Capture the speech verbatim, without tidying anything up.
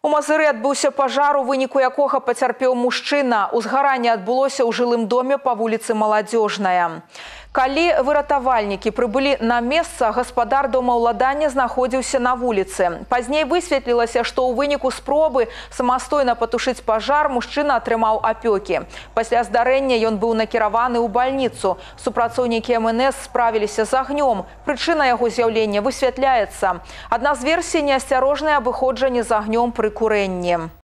У Мазыры адбыўся пажар, у выніку якога пацярпеў мужчына. Узгаранне адбылося ў жылым доме па вуліцы Маладзёжная. Калі выратавальнікі прыбылі на месца, гаспадар домаўладання знаходзіўся на вуліцы. Пазней высветлілася, што ў выніку спробы самастойна патушыць пажар мужчына атрымаў апёкі. Пасля здарэння ён быў накіраваны ў бальніцу. Супрацоўнікі эм эн эс справіліся з агнём. Прычына яго з'яўлення высвятляецца. Адна з версій – неасцярожнае абыходжанне з агнём пры курэнні.